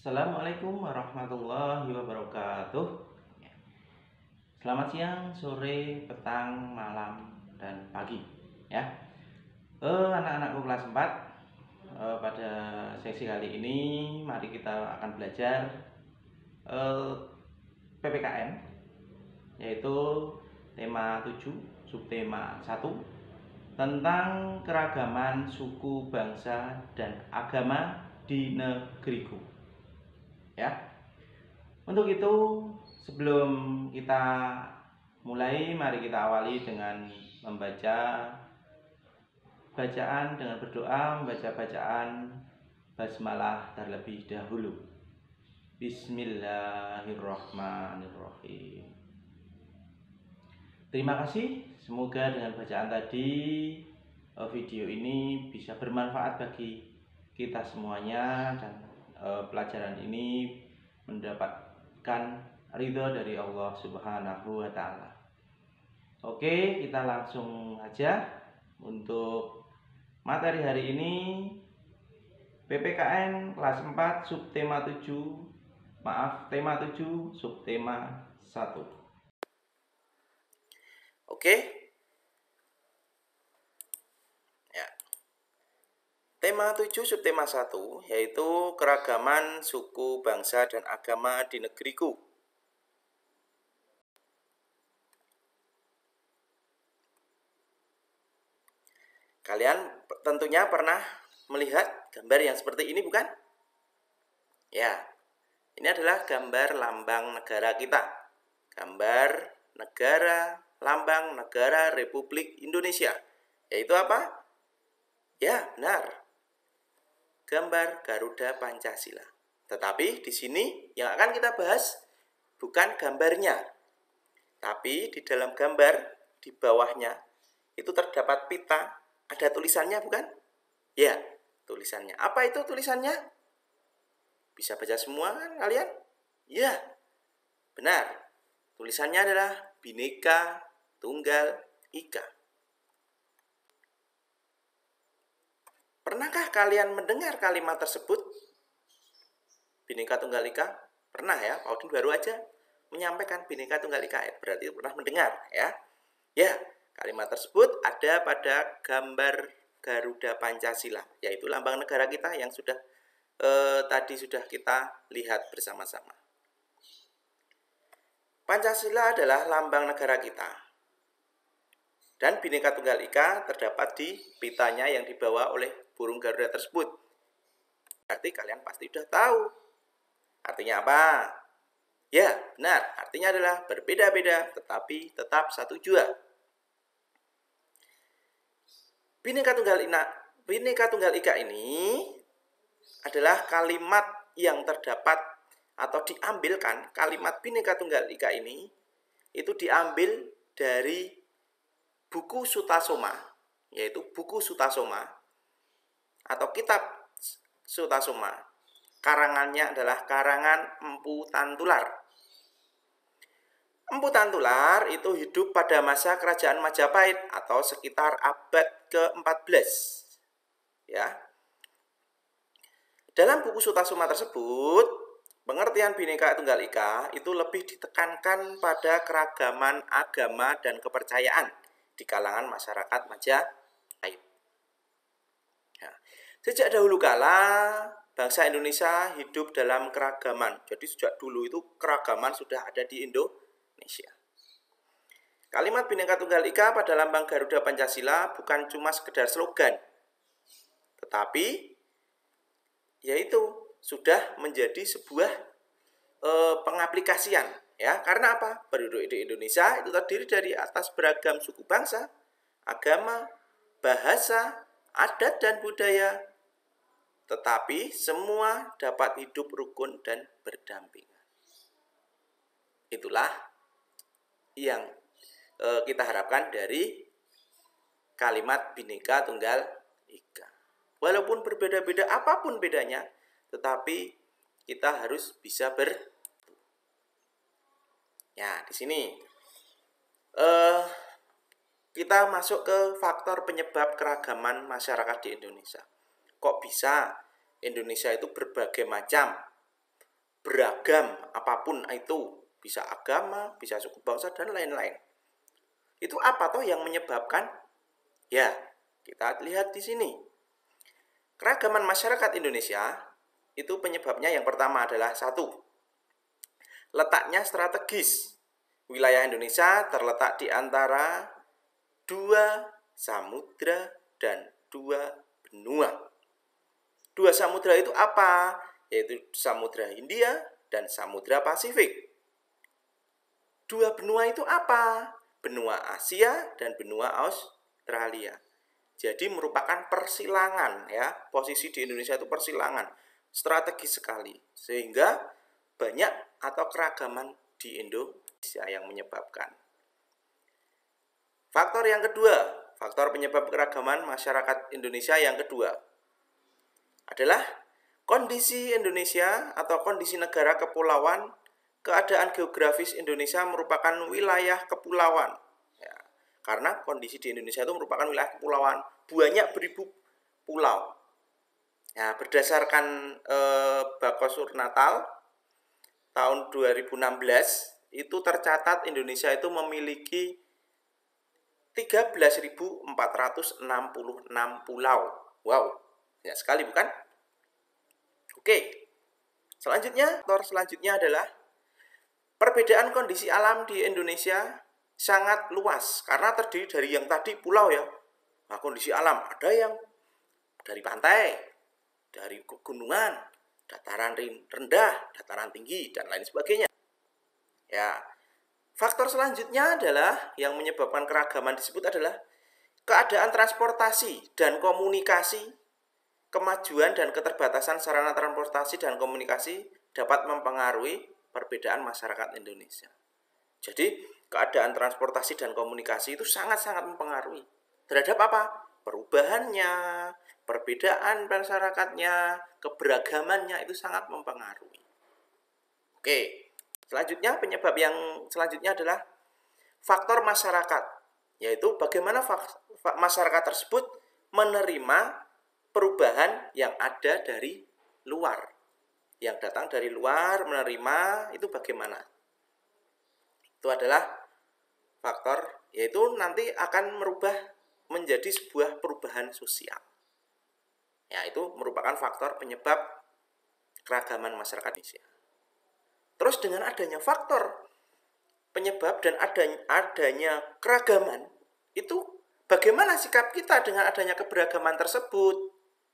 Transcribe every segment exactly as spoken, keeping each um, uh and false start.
Assalamualaikum warahmatullahi wabarakatuh. Selamat siang, sore, petang, malam, dan pagi. Ya, eh, anak-anakku kelas empat, eh, pada sesi kali ini mari kita akan belajar eh, P P K M, yaitu tema tujuh, subtema satu, tentang keragaman suku, bangsa, dan agama di negeriku. Ya, untuk itu sebelum kita mulai, mari kita awali dengan membaca bacaan dengan berdoa, membaca bacaan basmalah terlebih dahulu. Bismillahirrahmanirrahim. Terima kasih, semoga dengan bacaan tadi video ini bisa bermanfaat bagi kita semuanya, dan e, pelajaran ini mendapatkan ridho dari Allah Subhanahu wa Ta'ala. Oke, kita langsung aja untuk materi hari ini. P P K N kelas empat subtema tujuh, maaf, tema tujuh subtema satu. Oke. Ya. Tema tujuh subtema satu yaitu keragaman suku, bangsa, dan agama di negeriku. Kalian tentunya pernah melihat gambar yang seperti ini, bukan? Ya, ini adalah gambar lambang negara kita. Gambar negara, lambang negara Republik Indonesia. Yaitu apa? Ya, benar. Gambar Garuda Pancasila. Tetapi di sini yang akan kita bahas bukan gambarnya. Tapi di dalam gambar, di bawahnya, itu terdapat pita. Ada tulisannya, bukan? Ya, tulisannya. Apa itu tulisannya? Bisa baca semua kan kalian? Ya, benar. Tulisannya adalah Bhinneka Tunggal Ika. Pernahkah kalian mendengar kalimat tersebut? Bhinneka Tunggal Ika? Pernah ya, Pak Udin baru aja menyampaikan Bhinneka Tunggal Ika. Berarti pernah mendengar ya. Ya, kalimat tersebut ada pada gambar Garuda Pancasila, yaitu lambang negara kita yang sudah eh, tadi sudah kita lihat bersama-sama. Pancasila adalah lambang negara kita. Dan Bhinneka Tunggal Ika terdapat di pitanya yang dibawa oleh burung Garuda tersebut. Berarti kalian pasti sudah tahu. Artinya apa? Ya, benar. Artinya adalah berbeda-beda tetapi tetap satu jua. Bhinneka Tunggal Ika, Bhinneka Tunggal Ika ini adalah kalimat yang terdapat atau diambilkan. Kalimat Bhinneka Tunggal Ika ini itu diambil dari buku Sutasoma, yaitu buku Sutasoma atau kitab Sutasoma. Karangannya adalah karangan Empu Tantular. Empu Tantular itu hidup pada masa kerajaan Majapahit atau sekitar abad ke empat belas. Ya. Dalam buku Sutasoma tersebut, pengertian Bhinneka Tunggal Ika itu lebih ditekankan pada keragaman agama dan kepercayaan di kalangan masyarakat Majapahit. Ya. Sejak dahulu kala, bangsa Indonesia hidup dalam keragaman. Jadi sejak dulu itu keragaman sudah ada di Indonesia. Kalimat Bhinneka Tunggal Ika pada lambang Garuda Pancasila bukan cuma sekedar slogan, tetapi yaitu sudah menjadi sebuah e, pengaplikasian. Ya, karena apa? Penduduk di Indonesia itu terdiri dari atas beragam suku bangsa, agama, bahasa, adat, dan budaya. Tetapi semua dapat hidup rukun dan berdampingan. Itulah yang e, kita harapkan dari kalimat Bhinneka Tunggal Ika. Walaupun berbeda-beda apapun bedanya, tetapi kita harus bisa ber Ya, di sini uh, kita masuk ke faktor penyebab keragaman masyarakat di Indonesia. Kok bisa Indonesia itu berbagai macam? beragam apapun itu, bisa agama, bisa suku bangsa dan lain-lain. Itu apa toh yang menyebabkan? Ya, kita lihat di sini. Keragaman masyarakat Indonesia itu penyebabnya yang pertama adalah satu, letaknya strategis. Wilayah Indonesia terletak di antara dua samudra dan dua benua. Dua samudra itu apa? Yaitu Samudra Hindia dan Samudra Pasifik. Dua benua itu apa? Benua Asia dan benua Australia. Jadi merupakan persilangan ya. Posisi di Indonesia itu persilangan, strategis sekali. Sehingga banyak atau keragaman di Indonesia yang menyebabkan. Faktor yang kedua, faktor penyebab keragaman masyarakat Indonesia yang kedua adalah kondisi Indonesia atau kondisi negara kepulauan. Keadaan geografis Indonesia merupakan wilayah kepulauan. Ya, karena kondisi di Indonesia itu merupakan wilayah kepulauan, banyak beribu pulau. Ya, berdasarkan eh, Bakosur Natal tahun dua ribu enam belas itu tercatat Indonesia itu memiliki tiga belas ribu empat ratus enam puluh enam pulau. Wow, banyak sekali bukan? Oke, selanjutnya, faktor selanjutnya adalah perbedaan kondisi alam di Indonesia sangat luas karena terdiri dari yang tadi pulau ya. Nah, kondisi alam ada yang dari pantai, dari pegunungan, dataran rendah, dataran tinggi dan lain sebagainya. Ya. Faktor selanjutnya adalah yang menyebabkan keragaman disebut adalah keadaan transportasi dan komunikasi. Kemajuan dan keterbatasan sarana transportasi dan komunikasi dapat mempengaruhi perbedaan masyarakat Indonesia. Jadi, keadaan transportasi dan komunikasi itu sangat-sangat mempengaruhi. Terhadap apa? Perubahannya, perbedaan masyarakatnya, keberagamannya itu sangat mempengaruhi. Oke, selanjutnya penyebab yang selanjutnya adalah faktor masyarakat, yaitu bagaimana masyarakat tersebut menerima perubahan yang ada dari luar. Yang datang dari luar menerima itu bagaimana? Itu adalah faktor, yaitu nanti akan merubah menjadi sebuah perubahan sosial. Ya, itu merupakan faktor penyebab keragaman masyarakat Indonesia. Terus dengan adanya faktor penyebab dan adanya, adanya keragaman, itu bagaimana sikap kita dengan adanya keberagaman tersebut?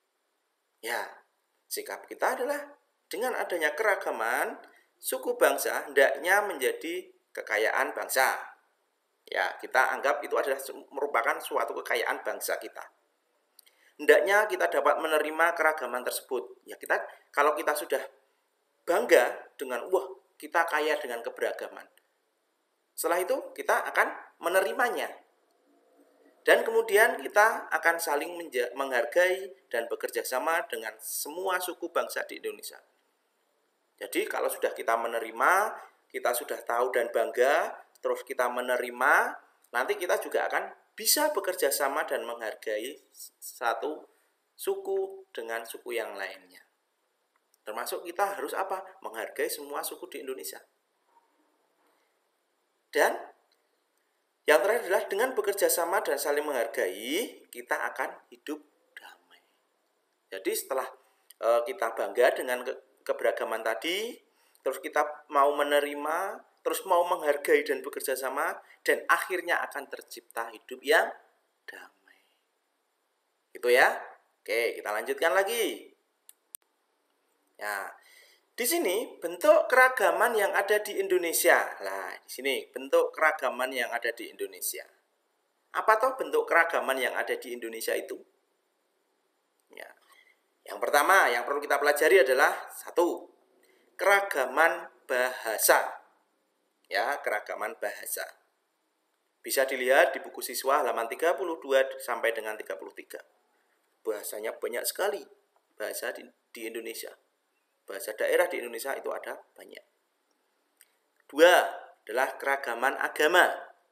Ya, sikap kita adalah dengan adanya keragaman, suku bangsa hendaknya menjadi kekayaan bangsa. Ya, kita anggap itu adalah merupakan suatu kekayaan bangsa kita. Hendaknya kita dapat menerima keragaman tersebut. Ya, kita kalau kita sudah bangga dengan wah, kita kaya dengan keberagaman. Setelah itu kita akan menerimanya. Dan kemudian kita akan saling menghargai dan bekerja sama dengan semua suku bangsa di Indonesia. Jadi kalau sudah kita menerima, kita sudah tahu dan bangga, terus kita menerima, nanti kita juga akan bisa bekerja sama dan menghargai satu suku dengan suku yang lainnya. Termasuk kita harus apa? Menghargai semua suku di Indonesia. Dan yang terakhir adalah dengan bekerja sama dan saling menghargai, kita akan hidup damai. Jadi setelah e, kita bangga dengan ke, keberagaman tadi, terus kita mau menerima, terus mau menghargai dan bekerja sama, dan akhirnya akan tercipta hidup yang damai. Itu ya. Oke, kita lanjutkan lagi. Ya, di sini bentuk keragaman yang ada di Indonesia. Nah, di sini bentuk keragaman yang ada di Indonesia. Apa toh bentuk keragaman yang ada di Indonesia itu? Ya. Yang pertama yang perlu kita pelajari adalah satu, keragaman bahasa. Ya, keragaman bahasa. Bisa dilihat di buku siswa halaman tiga puluh dua sampai dengan tiga puluh tiga. Bahasanya banyak sekali. Bahasa di, di Indonesia. Bahasa daerah di Indonesia itu ada banyak. Dua adalah keragaman agama.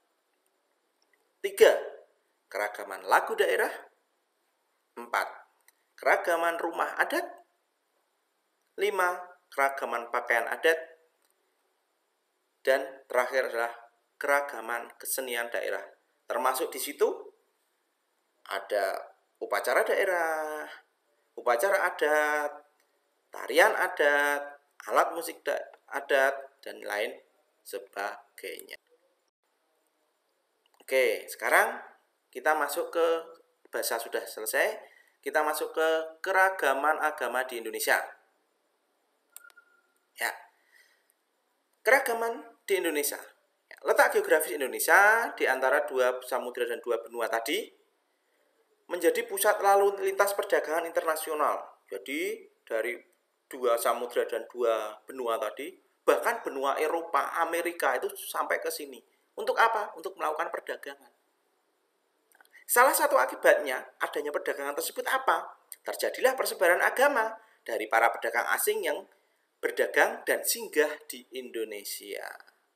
Tiga, keragaman lagu daerah. Empat, keragaman rumah adat. Lima, keragaman pakaian adat, dan terakhir adalah keragaman kesenian daerah. Termasuk di situ ada upacara daerah, upacara adat, tarian adat, alat musik adat, dan lain sebagainya. Oke, sekarang kita masuk ke bahasa sudah selesai. Kita masuk ke keragaman agama di Indonesia. Ya, keragaman di Indonesia. Letak geografis Indonesia di antara dua samudra dan dua benua tadi menjadi pusat lalu lintas perdagangan internasional. Jadi dari dua samudra dan dua benua tadi, bahkan benua Eropa, Amerika itu sampai ke sini. Untuk apa? Untuk melakukan perdagangan. Salah satu akibatnya adanya perdagangan tersebut apa? Terjadilah persebaran agama dari para pedagang asing yang berdagang dan singgah di Indonesia.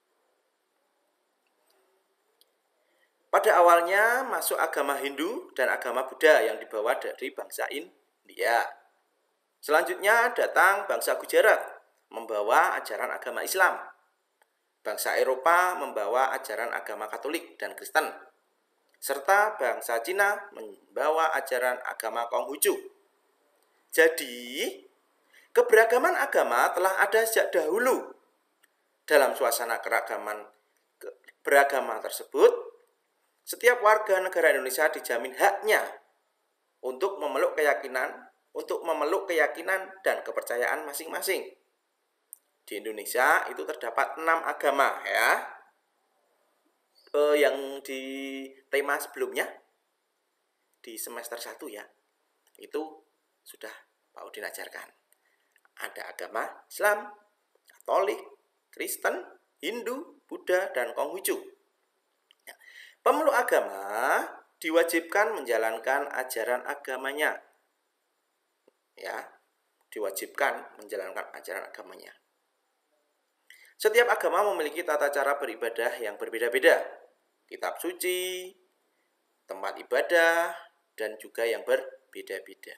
Pada awalnya masuk agama Hindu dan agama Buddha yang dibawa dari bangsa India. Selanjutnya datang bangsa Gujarat membawa ajaran agama Islam. Bangsa Eropa membawa ajaran agama Katolik dan Kristen. Serta bangsa Cina membawa ajaran agama Konghucu. Jadi, keberagaman agama telah ada sejak dahulu. Dalam suasana keragaman beragama tersebut, setiap warga negara Indonesia dijamin haknya untuk memeluk keyakinan, untuk memeluk keyakinan dan kepercayaan masing-masing. Di Indonesia itu terdapat enam agama, ya. Eh, yang di tema sebelumnya di semester satu ya, itu sudah Pak Udin ajarkan. Ada agama Islam, Katolik, Kristen, Hindu, Buddha, dan Konghucu. Ya. Pemeluk agama diwajibkan menjalankan ajaran agamanya. Ya, diwajibkan menjalankan ajaran agamanya. Setiap agama memiliki tata cara beribadah yang berbeda-beda. Kitab suci, tempat ibadah, dan juga yang berbeda-beda.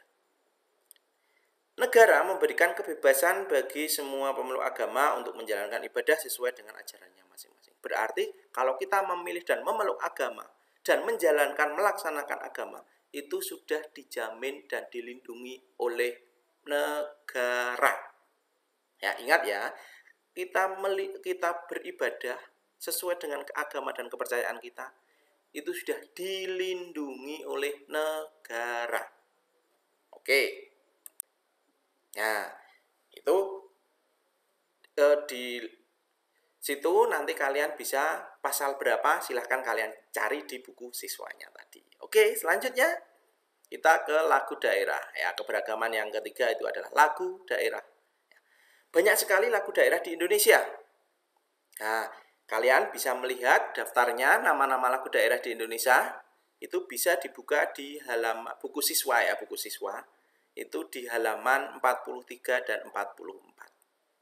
Negara memberikan kebebasan bagi semua pemeluk agama untuk menjalankan ibadah sesuai dengan ajarannya masing-masing. Berarti kalau kita memilih dan memeluk agama dan menjalankan, melaksanakan agama, itu sudah dijamin dan dilindungi oleh negara. Ya, ingat ya, kita meli, kita beribadah sesuai dengan agama dan kepercayaan kita, itu sudah dilindungi oleh negara. Oke. Nah, itu eh, di situ nanti kalian bisa pasal berapa, silahkan kalian cari di buku siswanya tadi. Oke, selanjutnya kita ke lagu daerah. Ya, keberagaman yang ketiga itu adalah lagu daerah. Banyak sekali lagu daerah di Indonesia. Nah, kalian bisa melihat daftarnya nama-nama lagu daerah di Indonesia. Itu bisa dibuka di halaman buku siswa ya, buku siswa. Itu di halaman empat puluh tiga dan empat puluh empat.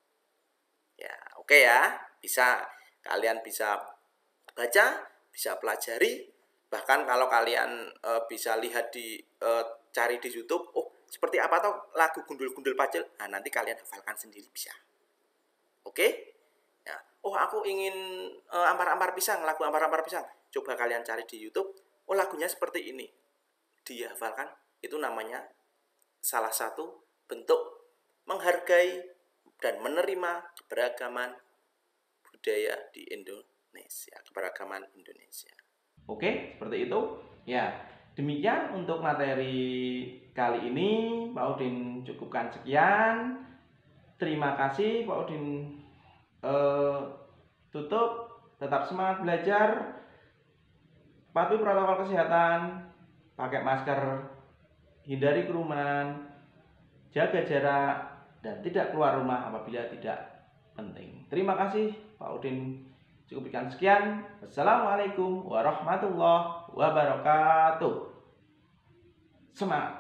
Ya, oke ya. Bisa kalian bisa baca, bisa pelajari. Bahkan kalau kalian e, bisa lihat di e, cari di YouTube, oh seperti apa tuh lagu Gundul-Gundul Pacul? Nah, nanti kalian hafalkan sendiri bisa. Oke? Ya. Oh, aku ingin uh, ampar-ampar pisang, lagu ampar-ampar pisang. Coba kalian cari di YouTube. Oh, lagunya seperti ini. Dihafalkan. Itu namanya salah satu bentuk menghargai dan menerima keberagaman budaya di Indonesia, keberagaman Indonesia. Oke, seperti itu. Ya, demikian untuk materi kali ini. Pak Udin cukupkan sekian. Terima kasih Pak Udin. Uh, tutup, tetap semangat belajar, patuhi protokol kesehatan, pakai masker, hindari kerumunan, jaga jarak, dan tidak keluar rumah apabila tidak penting. Terima kasih Pak Udin, cukupkan sekian. Wassalamualaikum warahmatullahi wabarakatuh. Semangat.